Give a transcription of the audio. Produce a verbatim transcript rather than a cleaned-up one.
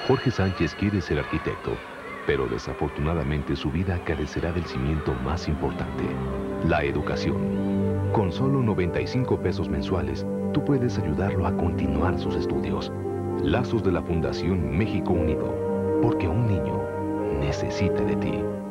Jorge Sánchez quiere ser arquitecto, pero desafortunadamente su vida carecerá del cimiento más importante, la educación. Con solo noventa y cinco pesos mensuales, tú puedes ayudarlo a continuar sus estudios. Lazos de la Fundación México Unido, porque un niño necesita de ti.